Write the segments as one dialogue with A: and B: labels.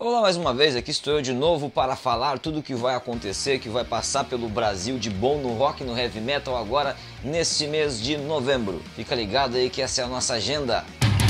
A: Olá mais uma vez, aqui estou eu de novo para falar tudo o que vai acontecer, que vai passar pelo Brasil de bom no rock e no heavy metal agora neste mês de novembro. Fica ligado aí que essa é a nossa agenda.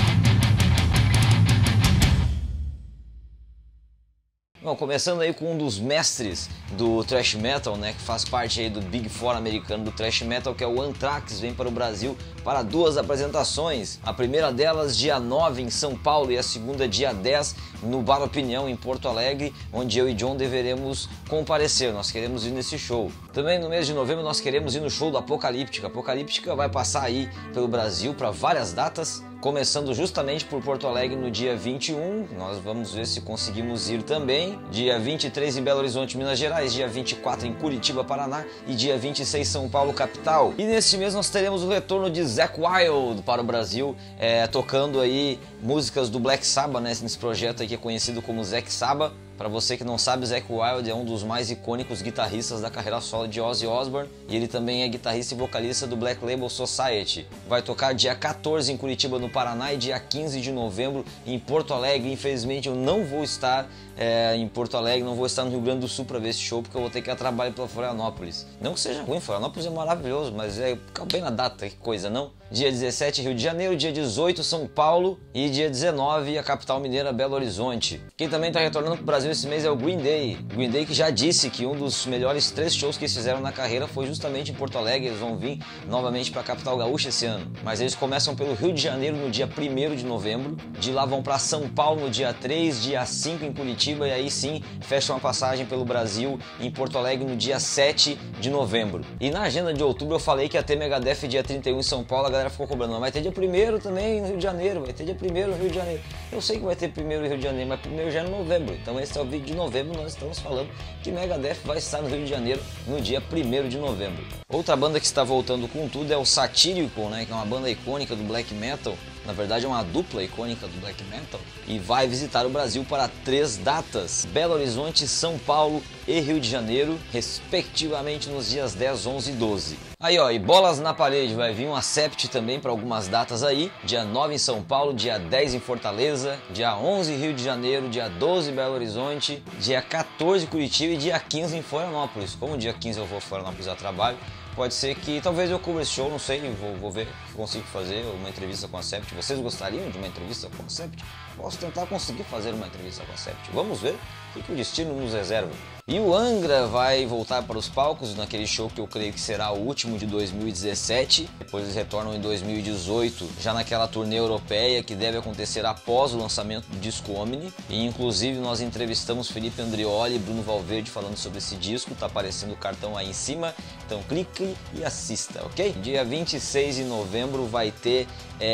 A: Bom, começando aí com um dos mestres do thrash metal, né, que faz parte aí do Big Four americano do thrash metal, que é o Anthrax, vem para o Brasil para duas apresentações. A primeira delas dia 9 em São Paulo e a segunda dia 10 no Bar Opinião em Porto Alegre, onde eu e John deveremos comparecer. Nós queremos ir nesse show. Também no mês de novembro nós queremos ir no show do Apocalíptica. Apocalíptica vai passar aí pelo Brasil para várias datas, começando justamente por Porto Alegre no dia 21, nós vamos ver se conseguimos ir também. Dia 23 em Belo Horizonte, Minas Gerais, dia 24 em Curitiba, Paraná e dia 26 São Paulo, capital. E neste mês nós teremos o retorno de Zakk Wylde para o Brasil, tocando aí músicas do Black Sabbath, né, nesse projeto aí que é conhecido como Zakk Sabbath. Para você que não sabe, Zakk Wylde é um dos mais icônicos guitarristas da carreira solo de Ozzy Osbourne e ele também é guitarrista e vocalista do Black Label Society. Vai tocar dia 14 em Curitiba, no Paraná, e dia 15 de novembro em Porto Alegre. Infelizmente eu não vou estar em Porto Alegre, não vou estar no Rio Grande do Sul para ver esse show, porque eu vou ter que ir a trabalho pela Florianópolis. Não que seja ruim, Florianópolis é maravilhoso, mas fica bem na data, que coisa, não? Dia 17 Rio de Janeiro, dia 18 São Paulo e dia 19 a capital mineira Belo Horizonte. Quem também está retornando para o Brasil esse mês é o Green Day. Green Day que já disse que um dos melhores 3 shows que eles fizeram na carreira foi justamente em Porto Alegre. Eles vão vir novamente para a capital gaúcha esse ano. Mas eles começam pelo Rio de Janeiro no dia 1º de novembro. De lá vão para São Paulo no dia 3, dia 5 em Curitiba e aí sim fecham a passagem pelo Brasil em Porto Alegre no dia 7 de novembro. E na agenda de outubro eu falei que ia ter Megadeth dia 31 em São Paulo. A galera ficou cobrando, mas vai ter dia 1º também no Rio de Janeiro, vai ter dia 1º no Rio de Janeiro. Eu sei que vai ter 1º no Rio de Janeiro, mas 1º já é no novembro. Então esse é o vídeo de novembro, nós estamos falando que Megadeth vai estar no Rio de Janeiro no dia 1º de novembro. Outra banda que está voltando com tudo é o Satyricon, né, que é uma banda icônica do black metal. Na verdade é uma dupla icônica do black metal e vai visitar o Brasil para 3 datas: Belo Horizonte, São Paulo e Rio de Janeiro, respectivamente nos dias 10, 11 e 12. Aí ó, e bolas na parede, vai vir um Accept também para algumas datas aí, dia 9 em São Paulo, dia 10 em Fortaleza, dia 11 Rio de Janeiro, dia 12 Belo Horizonte, dia 14 Curitiba e dia 15 em Florianópolis. Como dia 15 eu vou a Florianópolis a trabalho, pode ser que talvez eu cubra esse show, não sei, vou ver se consigo fazer uma entrevista com a Accept. Vocês gostariam de uma entrevista com a Accept? Posso tentar conseguir fazer uma entrevista com a Accept. Vamos ver o que o destino nos reserva. E o Angra vai voltar para os palcos naquele show que eu creio que será o último de 2017. Depois eles retornam em 2018, já naquela turnê europeia que deve acontecer após o lançamento do disco Omni. E inclusive nós entrevistamos Felipe Andreoli e Bruno Valverde falando sobre esse disco. Tá aparecendo o cartão aí em cima, então clique e assista, ok? Dia 26 de novembro vai ter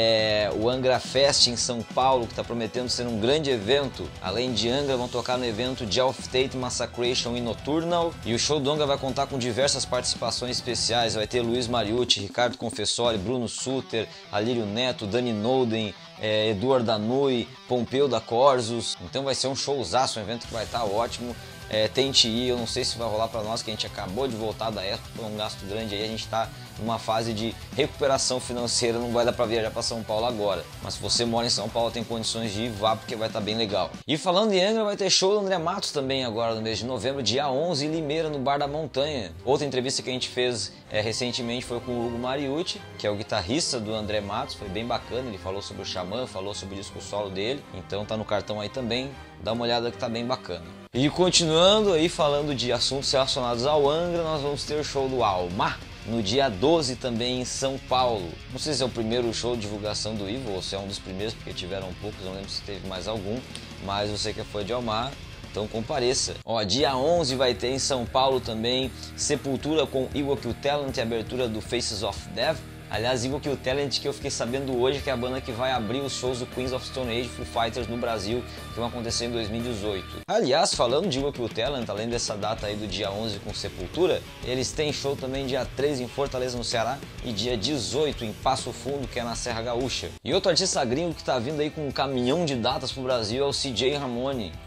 A: o Angra Fest em São Paulo, que está prometendo ser um grande evento. Além de Angra, vão tocar no evento Jelf Tate Massacration e Nocturnal. E o show do Angra vai contar com diversas participações especiais. Vai ter Luiz Mariucci, Ricardo Confessori, Bruno Suter, Alírio Neto, Dani Nolden, Eduardo Danui, Pompeu da Corsos. Então vai ser um showzaço, um evento que vai estar ótimo. Tente ir, eu não sei se vai rolar para nós, que a gente acabou de voltar da Expo, foi um gasto grande aí, a gente está numa fase de recuperação financeira, não vai dar para viajar para São Paulo agora. Mas se você mora em São Paulo, tem condições de ir, vá, porque vai estar bem legal. E falando em Angra, vai ter show do André Matos também agora no mês de novembro, dia 11 em Limeira, no Bar da Montanha. Outra entrevista que a gente fez recentemente foi com o Hugo Mariucci, que é o guitarrista do André Matos, foi bem bacana, ele falou sobre o Xamã, falou sobre o disco solo dele, então tá no cartão aí também, dá uma olhada que tá bem bacana. E continuando aí falando de assuntos relacionados ao Angra, nós vamos ter o show do Almar no dia 12 também em São Paulo. Não sei se é o primeiro show de divulgação do Ivo ou se é um dos primeiros, porque tiveram poucos, não lembro se teve mais algum, mas eu sei que foi de Almar, então compareça. Ó, dia 11 vai ter em São Paulo também Sepultura com Equal to Talent e abertura do Faces of Death. Aliás, Equal to Talent, que eu fiquei sabendo hoje que é a banda que vai abrir os shows do Queens of Stone Age Foo Fighters no Brasil, que vão acontecer em 2018. Aliás, falando de Equal to Talent, além dessa data aí do dia 11 com Sepultura, eles têm show também dia 3 em Fortaleza, no Ceará, e dia 18 em Passo Fundo, que é na Serra Gaúcha. E outro artista gringo que tá vindo aí com um caminhão de datas pro Brasil é o CJ Ramone.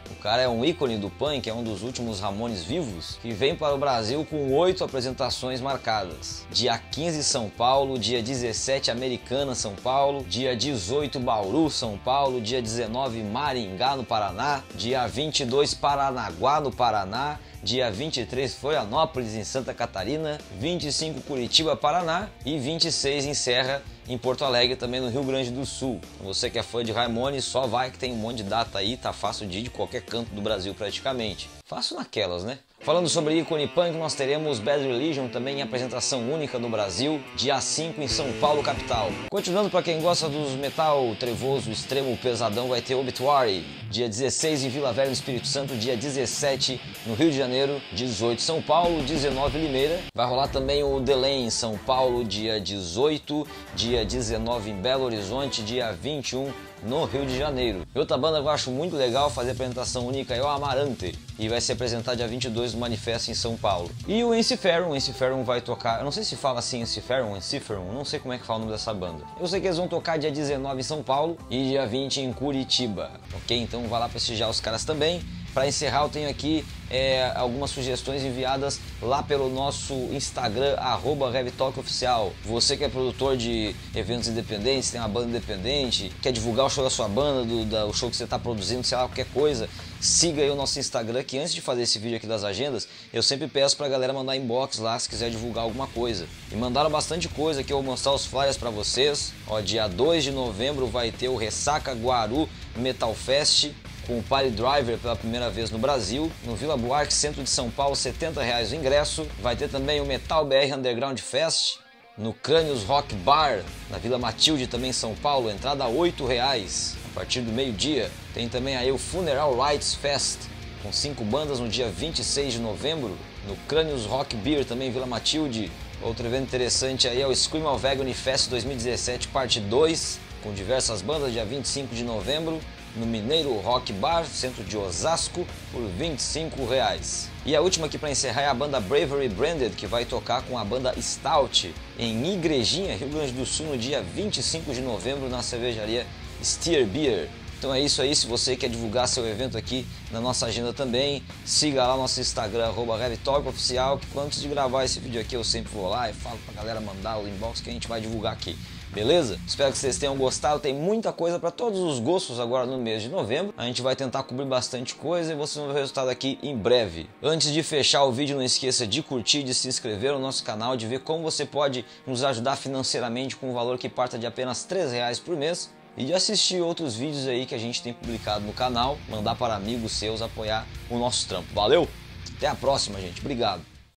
A: O cara é um ícone do punk, é um dos últimos Ramones vivos, que vem para o Brasil com 8 apresentações marcadas. Dia 15 São Paulo, dia 17 Americana, São Paulo, dia 18 Bauru, São Paulo, dia 19 Maringá, no Paraná, dia 22 Paranaguá, no Paraná, dia 23 Florianópolis, em Santa Catarina, 25 Curitiba, Paraná e 26 encerra em Porto Alegre, também no Rio Grande do Sul. Você que é fã de Ramones, só vai que tem um monte de data aí, tá fácil de ir de qualquer canto do Brasil praticamente. Fácil naquelas, né? Falando sobre ícone punk, nós teremos Bad Religion também em apresentação única no Brasil, dia 5 em São Paulo, capital. Continuando, para quem gosta dos metal trevoso, extremo, pesadão, vai ter Obituary, dia 16 em Vila Velha, no Espírito Santo, dia 17 no Rio de Janeiro, 18 São Paulo, 19 Limeira. Vai rolar também o Delay em São Paulo, dia 18, dia 19 em Belo Horizonte, dia 21 no Rio de Janeiro. E outra banda que eu acho muito legal fazer apresentação única é o Amarante, e vai se apresentar dia 22 no Manifesto em São Paulo. E o Ensiferum vai tocar, eu não sei se fala assim Ensiferum, não sei como é que fala o nome dessa banda. Eu sei que eles vão tocar dia 19 em São Paulo e dia 20 em Curitiba, ok? Então vai lá prestigiar os caras também. Para encerrar, eu tenho aqui algumas sugestões enviadas lá pelo nosso Instagram, @RevTalkOficial. Você que é produtor de eventos independentes, tem uma banda independente, quer divulgar o show da sua banda, o show que você está produzindo, sei lá, qualquer coisa, siga aí o nosso Instagram, que antes de fazer esse vídeo aqui das agendas, eu sempre peço pra galera mandar inbox lá se quiser divulgar alguma coisa. E mandaram bastante coisa aqui, eu vou mostrar os flyers pra vocês. Ó, dia 2 de novembro vai ter o Ressaca Guaru Metal Fest, com o Party Driver pela primeira vez no Brasil, no Vila Buarque, centro de São Paulo, R$70 o ingresso. Vai ter também o Metal BR Underground Fest, no Crânios Rock Bar, na Vila Matilde, também em São Paulo, entrada R$8, a partir do meio-dia. Tem também aí o Funeral Rites Fest, com 5 bandas no dia 26 de novembro, no Crânios Rock Beer, também em Vila Matilde. Outro evento interessante aí é o Scream of Agony Fest 2017, parte 2, com diversas bandas, dia 25 de novembro, no Mineiro Rock Bar, centro de Osasco, por R$25. E a última aqui para encerrar é a banda Bravery Branded, que vai tocar com a banda Stout em Igrejinha, Rio Grande do Sul, no dia 25 de novembro, na cervejaria Steer Beer. Então é isso aí, se você quer divulgar seu evento aqui na nossa agenda também, siga lá nosso Instagram, @RevTalkOficial, que antes de gravar esse vídeo aqui eu sempre vou lá e falo pra galera mandar o inbox que a gente vai divulgar aqui. Beleza? Espero que vocês tenham gostado, tem muita coisa para todos os gostos agora no mês de novembro. A gente vai tentar cobrir bastante coisa e vocês vão ver o resultado aqui em breve. Antes de fechar o vídeo, não esqueça de curtir, de se inscrever no nosso canal, de ver como você pode nos ajudar financeiramente com um valor que parta de apenas R$3 por mês. E de assistir outros vídeos aí que a gente tem publicado no canal, mandar para amigos seus apoiar o nosso trampo. Valeu? Até a próxima, gente. Obrigado.